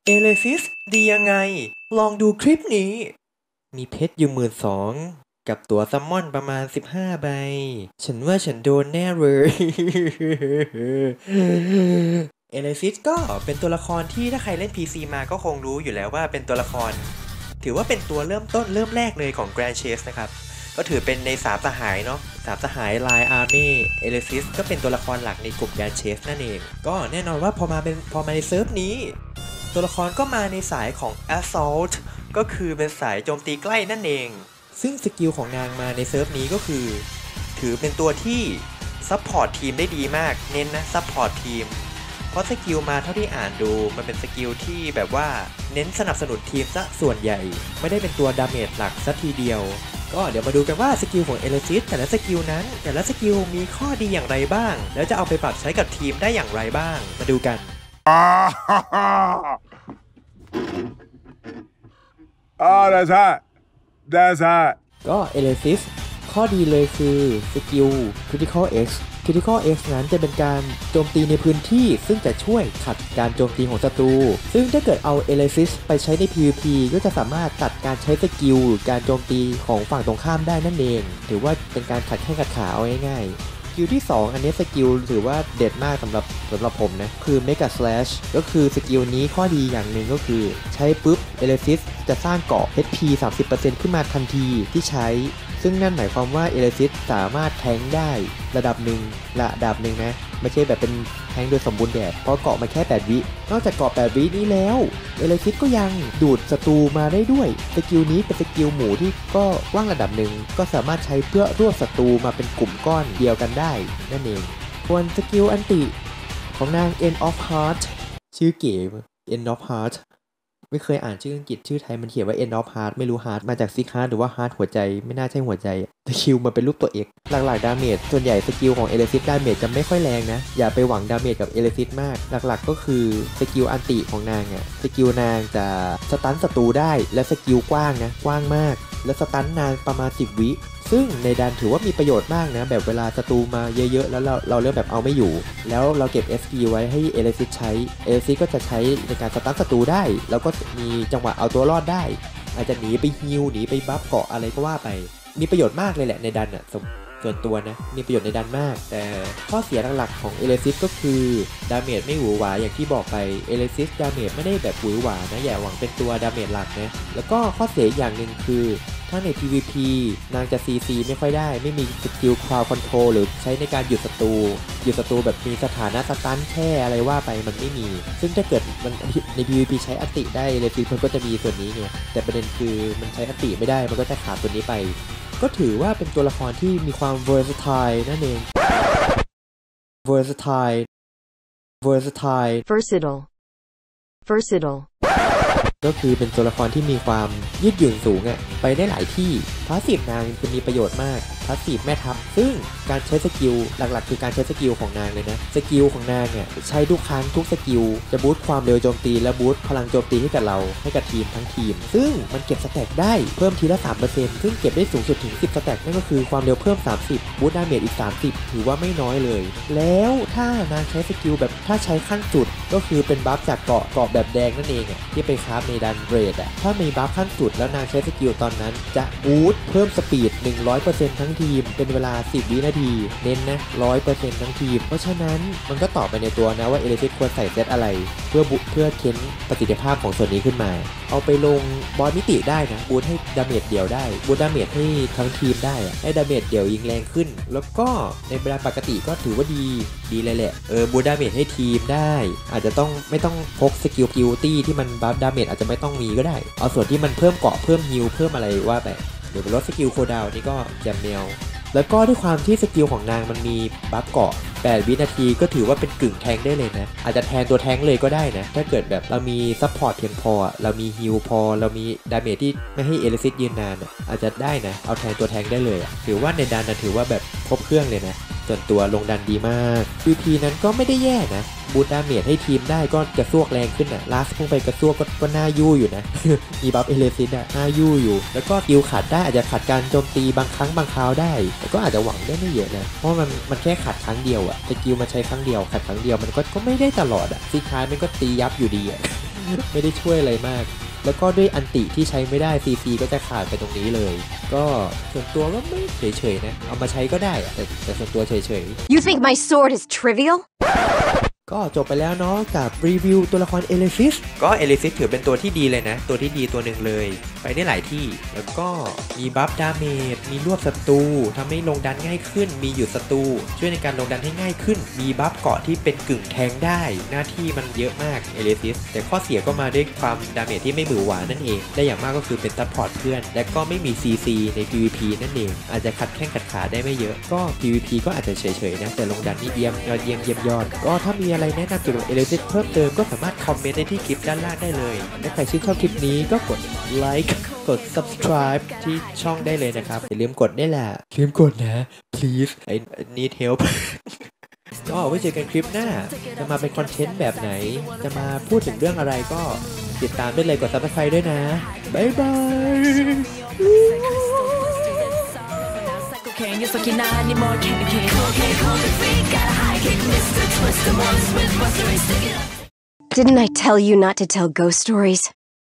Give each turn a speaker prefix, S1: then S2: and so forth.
S1: เอเลซิสดียังไงลองดูคลิปนี้มีเพชรอยู่12,000กับตั๋วซัมมอนประมาณ15ใบฉันว่าฉันโดนแน่เลยเอเลซิสก็เป็นตัวละครที่ถ้าใครเล่น PC มาก็คงรู้อยู่แล้วว่าเป็นตัวละครถือว่าเป็นตัวเริ่มต้นเริ่มแรกเลยของ Grand Chase นะครับก็ถือเป็นใน3สหายเนาะ3สหายไลน์อาร์มี่เอเลซิสก็เป็นตัวละครหลักในกลุ่ม Grand Chase นั่นเองก็แน่นอนว่าพอมาในเซิร์ฟนี้ตัวละครก็มาในสายของ Assault ก็คือเป็นสายโจมตีใกล้นั่นเองซึ่งสกิลของนางมาในเซิร์ฟนี้ก็คือถือเป็นตัวที่ซัพพอร์ตทีมได้ดีมากเน้นนะซัพพอร์ตทีมเพราะสกิลมาเท่าที่อ่านดูมันเป็นสกิลที่แบบว่าเน้นสนับสนุนทีมซะส่วนใหญ่ไม่ได้เป็นตัวดาเมจหลักซะทีเดียวก็เดี๋ยวมาดูกันว่าสกิลของเอเลซิสแต่ละสกิลนั้นแต่ละสกิลมีข้อดีอย่างไรบ้างแล้วจะเอาไปปรับใช้กับทีมได้อย่างไรบ้างมาดูกัน
S2: Oh, that's hot. That's hot.
S1: ก็เอเลซิสข้อดีเลยคือสกิล Critical X Critical X นั้นจะเป็นการโจมตีในพื้นที่ซึ่งจะช่วยขัดการโจมตีของศัตรูซึ่งถ้าเกิดเอาเอเลซิสไปใช้ใน PVP ก็จะสามารถตัดการใช้สกิลการโจมตีของฝั่งตรงข้ามได้นั่นเองถือว่าเป็นการขัดแข้งขัดขาเอาง่ายๆสกิลที่2อันนี้สกิลถือว่าเด็ดมากสำหรับผมนะคือ Mega Slash ก็คือสกิลนี้ข้อดีอย่างหนึ่งก็คือใช้ปุ๊บเอเลซิสจะสร้างเกราะ HP 30% ขึ้นมาทันทีที่ใช้ซึ่งนั่นหมายความว่าเอเลซิสสามารถแทงได้ระดับหนึ่งนะไม่ใช่แบบเป็นแทงโดยสมบูรณ์แบบเพราะเกาะมาแค่8วินอกจากเกาะ8วินี้แล้วเอเลซิสก็ยังดูดศัตรูมาได้ด้วยสกิลนี้เป็นสกิลหมู่ที่ก็ว่างระดับหนึ่งก็สามารถใช้เพื่อรวบศัตรูมาเป็นกลุ่มก้อนเดียวกันได้นั่นเองส่วนสกิลอันติของนาง End of Heart ชื่อเก๋ End of Heartไม่เคยอ่านชื่ออังกฤษชื่อไทยมันเขียนว่า end of heart ไม่รู้ heart มาจาก sick heart หรือว่า heart หัวใจไม่น่าใช่หัวใจสกิลมันเป็นรูปตัว X หลักๆดาเมจส่วนใหญ่สกิลของเอเลซิสดาเมจจะไม่ค่อยแรงนะอย่าไปหวังดาเมจกับเอเลซิสมากหลักๆก็คือสกิลอันติของนางอ่ะสกิลนางจะสตันศัตรูได้และสกิลกว้างนะกว้างมากและสตันนางประมาณ10วิซึ่งในดันถือว่ามีประโยชน์มากนะแบบเวลาศัตรูมาเยอะๆแล้วเราเริ่มแบบเอาไม่อยู่แล้วเราเก็บ SP ไว้ให้เอเลซิสใช้เอเลซิสก็จะใช้ในการสตันศัตรูได้แล้วก็มีจังหวะเอาตัวรอดได้อาจจะหนีไปฮิลหนีไปบัฟเกาะอะไรก็ว่าไปมีประโยชน์มากเลยแหละในดันอ่ะส่วนตัวนะมีประโยชน์ในดันมากแต่ข้อเสียหลักๆของเอเลซิสก็คือดาเมจไม่หวือหวาอย่างที่บอกไปเอเลซิสดาเมจไม่ได้แบบหวือหวานะอย่าหวังเป็นตัวดาเมจหลักนะแล้วก็ข้อเสียอย่างหนึ่งคือถ้าใน PVP นางจะ CC ไม่ค่อยได้ไม่มีสกิล Crowd Control หรือใช้ในการหยุดศัตรูแบบมีสถานะสตันแค่อะไรว่าไปมันไม่มีซึ่งถ้าเกิดมันใน PVP ใช้อันติได้เลยมันก็จะมีส่วนนี้ไงแต่ประเด็นคือมันใช้อันติไม่ได้มันก็จะขาดตัวนี้ไปก็ถือว่าเป็นตัวละครที่มีความ versatile นั่นเอง versatile
S3: versatile
S1: ก็คือเป็นตัวละครที่มีความยืดหยุ่นสูงไปได้หลายที่พาสซีฟนางจะมีประโยชน์มากพาสซีฟแม่ทัพซึ่งการใช้สกิลหลักๆคือการใช้สกิลของนางเลยนะสกิลของนางใช้ทุกครั้งทุกสกิลจะบูสต์ความเร็วโจมตีและบูสต์พลังโจมตีให้กับเราให้กับทีมทั้งทีมซึ่งมันเก็บสแต็กได้เพิ่มทีละ 3% ซึ่งเก็บได้สูงสุดถึง10สแต็กนั่นก็คือความเร็วเพิ่ม30บูสต์ดาเมจอีก30ถือว่าไม่น้อยเลยแล้วถ้านางใช้สกิลแบบถ้าใช้ขั้นสุดก็คือเป็นบัฟจากเกาะแบบแดงนั่นเองที่ไปคราฟในดันเรดถ้ามีบัฟขั้นสุดแล้วนางใช้สกิลตอนนั้นจะบูสต์เพิ่มสปีด 100% ทั้งทีมเป็นเวลา10วินาทีเน้นนะ 100% ทั้งทีมเพราะฉะนั้นมันก็ตอบไปในตัวนะว่าเอเลซิสควรใส่เซตอะไรเพื่อเค้นประสิทธิภาพของส่วนนี้ขึ้นมาเอาไปลงบอสมิติได้นะบูสต์ให้ดาเมจเดี่ยวได้บูสต์ดาเมจให้ทั้งทีมได้ให้ดาเมจเดี่ยวยิงแรงขึ้นแล้วก็ในเวลาปกติก็ถือว่าดีเลยแหละบูสต์ดาเมจให้ทีมได้อาจจะไม่ต้องพกสกิลกิลตี้ที่มันบัฟดาเมจอาจจะไม่ต้องมีก็ได้เอาส่วนที่มันเพิ่มเกาะเพิ่มฮิลเพิ่มอะไรว่าไปเดี๋ยวไปลดสกิลโคดาวนี่ก็แจมแนวแล้วก็ด้วยความที่สกิลของนางมันมีบัฟเกาะ8วินาทีก็ถือว่าเป็นกึ่งแทงได้เลยนะอาจจะแทนตัวแทงเลยก็ได้นะถ้าเกิดแบบเรามีซัพพอร์ตเพียงพอเรามีฮิลพอเรามีดาเมจที่ไม่ให้เอลิซิสยืนนานอาจจะได้นะเอาแทนตัวแทงได้เลยถือว่าในดันถือว่าแบบครบเครื่องเลยนะส่วนตัวลงดันดีมาก PVP นั้นก็ไม่ได้แย่นะบูตดาเมจให้ทีมได้ก็กระซวกแรงขึ้นลาสพุ่งไปกระซวกก็น่ายู่อยู่นะ มีบัฟเอเลซิสน่ายู่อยู่แล้วก็กิลขัดได้อาจจะขัดการโจมตีบางครั้งบางคราวได้แต่ก็อาจจะหวังได้ไม่เยอะนะเพราะมันแค่ขัดครั้งเดียวสกิลมันใช้ครั้งเดียวขัดครั้งเดียวมันก็ไม่ได้ตลอดซีท้ายมันก็ตียับอยู่ดีไม่ได้ช่วยอะไรมากแล้วก็ด้วยอันติที่ใช้ไม่ได้ CC ก็จะขาดไปตรงนี้เลยก็ส่วนตัวก็ไม่เฉยๆนะเอามาใช้ก็ได้แต่ส่วนตัวเฉยๆ
S3: You think my sword is trivial?
S1: ก็จบไปแล้วเนาะกับรีวิวตัวละครเอเลซิสก็เอเลซิสถือเป็นตัวที่ดีเลยนะตัวที่ดีตัวหนึ่งเลยไปได้หลายที่แล้วก็มีบัฟดาเมจมีรวบศัตรูทำให้ลงดันง่ายขึ้นมีหยุดศัตรูช่วยในการลงดันให้ง่ายขึ้นมีบัฟเกาะที่เป็นกึ่งแทงได้หน้าที่มันเยอะมากเอเลซิสแต่ข้อเสียก็มาด้วยความดาเมจที่ไม่หมือหวานั่นเองได้อย่างมากก็คือเป็นซัพพอร์ตเพื่อนและก็ไม่มี CC ใน PVP นั่นเองอาจจะขัดแข้งขัดขาได้ไม่เยอะก็ PVP ก็อาจจะเฉยๆนะแต่ลงดันนี่เยี่ยมยอดก็ถ้ามีอะไรแนะนำเกี่ยวกับเอเลซิสเพิ่มเติมก็สามารถคอมเมนต์ได้ที่คลิปด้านล่างได้เลยและใครชื่นชอบคลิปนี้ก็กดไลค์กด subscribe ที่ช่องได้เลยนะครับอย่าลืมกดนี่แหละลืมกดนะ please I need help ก็ไว้เจอกันคลิปหน้าจะมาเป็นคอนเทนต์แบบไหนจะมาพูดถึงเรื่องอะไรก็ติดตามได้เลยกด subscribe ด้วยนะบ๊ายบาย
S4: You're so not anymore, candy cane. Okay, hold the feet, got a high kick, Mr. Twister, one with Buster, stick it up.
S3: Didn't I tell you not to tell ghost stories?